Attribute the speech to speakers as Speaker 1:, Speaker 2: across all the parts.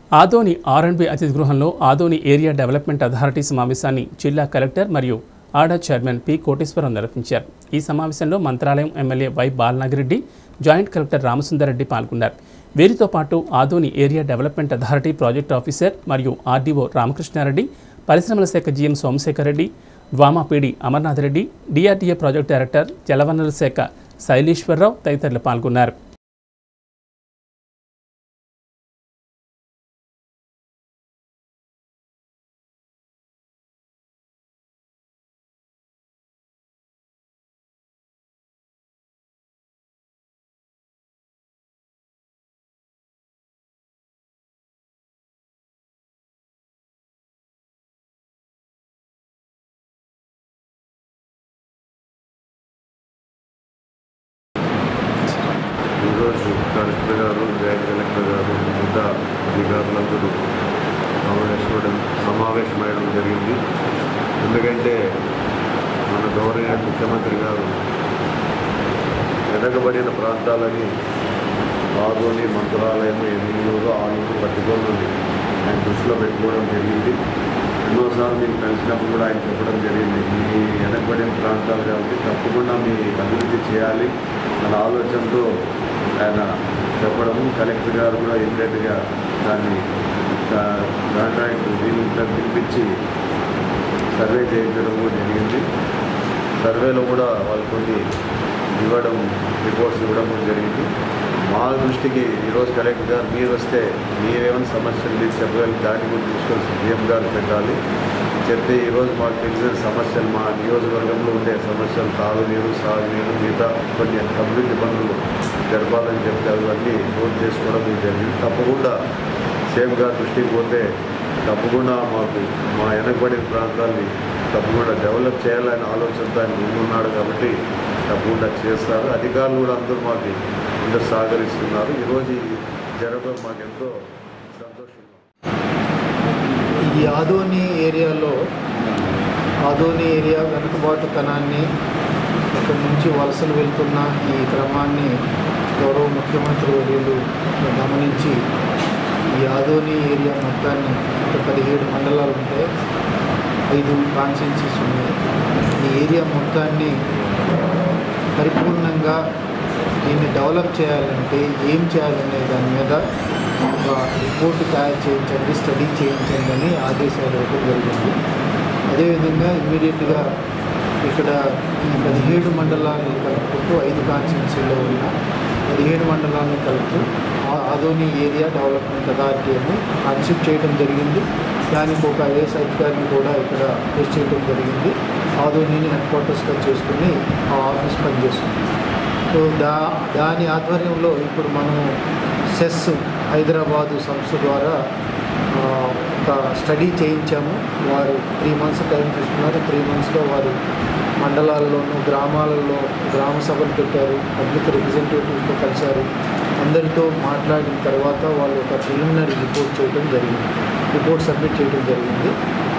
Speaker 1: ఆదోని ఆర్&బి అతిథి గృహంలో Adoni area development authority సమావేశాన్ని జిల్లా కలెక్టర్ మరియు ఆడా చైర్మన్ పి కోటేశ్వరరావు నిర్వహించారు. ఈ సమావేశంలో Mantralayam MLA Y Balanagireddy, joint collector Ramasundarreddy పాల్గొన్నారు. వీరితో పాటు Adoni area development authority project officer మరియు ఆర్డీఓ రామకృష్ణారెడ్డి, పరిశ్రమల శాఖ GM Somasekhar Reddy, DWMA PD Amarnath Reddy, DRDA project director, జలవనరుల శాఖ శైలీశ్వరరావు తదితరులు పాల్గొన్నారు.
Speaker 2: ఈరోజు కలెక్టర్ గారు, జాయింట్ కలెక్టర్ గారు, మిగతా అధికారులందరూ సమావేశమయ్యడం జరిగింది. ఎందుకంటే మన గౌరవ ముఖ్యమంత్రి గారు వెనకబడిన ప్రాంతాలని ఆదోని, మంత్రాలయం, ఎమ్మెల్యేలు, ఆలూరు, పట్టుకోలు ఆయన దృష్టిలో పెట్టుకోవడం జరిగింది. ఎన్నోసార్లు మీకు కలిసినప్పుడు కూడా ఆయన చెప్పడం జరిగింది, మీ వెనకబడిన ప్రాంతాలు కాబట్టి తప్పకుండా మీ అభివృద్ధి చేయాలి అన్న ఆలోచనతో ఆయన చెప్పడము, కలెక్టర్ గారు కూడా ఇమ్మీడియట్గా దాన్ని కాంట్రాక్ట్ దీనిలో పిలిపించి సర్వే చేయించడము జరిగింది. సర్వేలో కూడా వాళ్ళు కొన్ని రిపోర్ట్స్ ఇవ్వడం జరిగింది. మా దృష్టికి ఈరోజు కలెక్టర్ గారు మీరు వస్తే మీరేమైనా సమస్యలు మీరు చెప్పగలి దాన్ని కూడా తీసుకొని సీఎం గారు పెట్టాలి. చెప్తే ఈరోజు మాకు తెలిసిన సమస్యలు, మా నియోజకవర్గంలో ఉండే సమస్యలు, తాగునీరు, సాగునీరు, మిగతా కొన్ని అభివృద్ధి పనులు జరపాలని చెప్తే అవన్నీ నోట్ చేసుకోవడం జరిగింది. తప్పకుండా సీఎం గారి దృష్టికి పోతే తప్పకుండా మాకు మా వెనకబడిన ప్రాంతాన్ని తప్పకుండా డెవలప్ చేయాలని ఆలోచనతో ఆయన ముందున్నాడు కాబట్టి తప్పకుండా చేస్తారు. అధికారులు కూడా అందరూ మాకు అందరూ సహకరిస్తున్నారు. ఈరోజు జరగడం మాకెంతో సంతోషంగా.
Speaker 3: ఈ ఆదోని ఏరియా వెనుకబాటుతనాన్ని, ఇక్కడి నుంచి వలసలు వెళ్తున్న ఈ క్రమాన్ని గౌరవ ముఖ్యమంత్రి వర్యులు గమనించి ఈ ఆదోని ఏరియా మొత్తాన్ని 17 మండలాలు ఉంటాయి, 5 కాన్స్టిట్యున్సీస్ ఉన్నాయి. ఈ ఏరియా మొత్తాన్ని పరిపూర్ణంగా దీన్ని డెవలప్ చేయాలంటే ఏం చేయాలనే దాని మీద ఒక రిపోర్టు తయారు చేయించండి, స్టడీ చేయించండి అని ఆదేశాలు ఇవ్వడం జరిగింది. అదేవిధంగా ఇమ్మీడియట్గా ఇక్కడ ఈ 17 మండలాన్ని కలుపుకుంటూ 5 కాన్స్టిట్యున్సీలో ఉన్న 17 మండలాన్ని కలుపుతూ ఆదోని ఏరియా డెవలప్మెంట్ అథారిటీ అని కాన్సెప్ట్ చేయడం జరిగింది. దానికి ఒక ఐఏఎస్ అధికారిని కూడా ఇక్కడ పోస్ట్ చేయడం జరిగింది. ఆదోనిని హెడ్ క్వార్టర్స్గా చేసుకుని ఆ ఆఫీస్ పనిచేస్తుంది. సో దాని ఆధ్వర్యంలో ఇప్పుడు మనము సెస్ హైదరాబాదు సంస్థ ద్వారా ఒక స్టడీ చేయించాము. వారు 3 మంత్స్ టైం తీసుకున్నారు. 3 మంత్స్లో వారు మండలాల్లోనూ, గ్రామాలలో గ్రామ సభలు పెట్టారు, పబ్లిక్ రిప్రజెంటేటివ్స్తో కలిశారు. అందరితో మాట్లాడిన తర్వాత వాళ్ళు ఒక ప్రిలిమినరీ రిపోర్ట్ సబ్మిట్ చేయడం జరిగింది.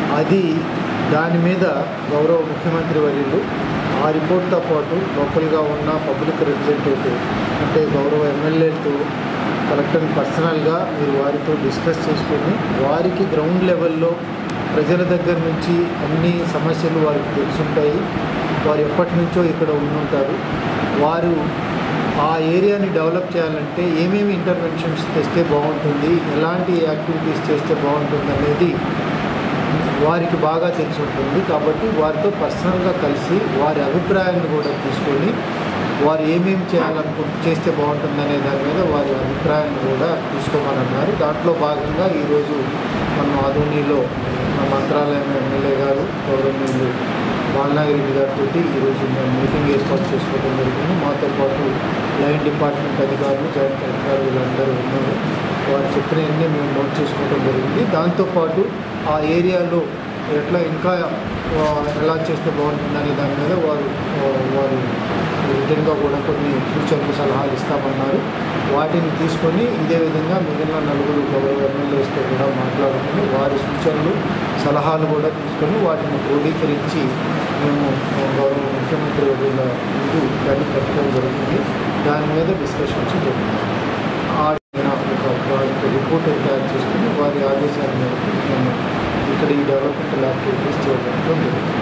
Speaker 3: దాని మీద గౌరవ ముఖ్యమంత్రి వర్యులు ఆ రిపోర్ట్తో పాటు లోకల్గా ఉన్న పబ్లిక్ రిప్రజెంటేటివ్ అంటే గౌరవ ఎమ్మెల్యేలతో, కలెక్టర్ని పర్సనల్గా మీరు వారితో డిస్కస్ చేసుకొని వారికి గ్రౌండ్ లెవెల్లో ప్రజల దగ్గర నుంచి అన్ని సమస్యలు వారికి తెలుసుంటాయి. వారు ఎప్పటి నుంచో ఇక్కడ ఉండుంటారు. వారు ఆ ఏరియాని డెవలప్ చేయాలంటే ఏమేమి ఇంటర్వెన్షన్స్ తెస్తే బాగుంటుంది, ఎలాంటి యాక్టివిటీస్ చేస్తే బాగుంటుంది అనేది వారికి బాగా తెలిసి ఉంటుంది. కాబట్టి వారితో పర్సనల్గా కలిసి వారి అభిప్రాయాన్ని కూడా తీసుకొని వారు ఏమేమి చేస్తే బాగుంటుందనే దాని మీద వారి అభిప్రాయాన్ని కూడా తీసుకోమన్నారు. దాంట్లో భాగంగా ఈరోజు మనం ఆదోనిలో మంత్రాలయం ఎమ్మెల్యే గారు గౌరవనీయులు బాలనాగిరెడ్డి గారితో ఈరోజు మేము మీటింగ్ ఏర్పాటు చేసుకోవడం జరిగింది. మాతో పాటు లైన్ డిపార్ట్మెంట్ అధికారులు, జాయింట్ కలెక్టర్ వీళ్ళందరూ ఉన్నారు. వారు చెప్పినవన్నీ మేము నోట్ చేసుకోవడం జరిగింది. దాంతోపాటు ఆ ఏరియాలో ఇంకా ఎలా చేస్తే బాగుంటుందనే దాని మీద వారు రిటర్న్గా కూడా కొన్ని సూచనలు, సలహాలు ఇస్తామన్నారు. వాటిని తీసుకొని ఇదే విధంగా మిగిలిన 4 గౌరవ ఎమ్మెల్యేస్తో కూడా మాట్లాడుకుని వారి సూచనలు, సలహాలు కూడా తీసుకొని వాటిని క్రోడీకరించి మేము గౌరవ ముఖ్యమంత్రి వర్యుల ముందు దాన్ని పెట్టడం జరుగుతుంది. దాని మీద డిస్కషన్స్ జరుగుతుంది. ఒక రిపోర్ట్ తయారు చేసుకుని వారి ఆదేశాల మేరకు మేము ఇక్కడ ఈ డెవలప్మెంటల్ యాక్టివిటీస్ చేయడం జరుగుతుంది.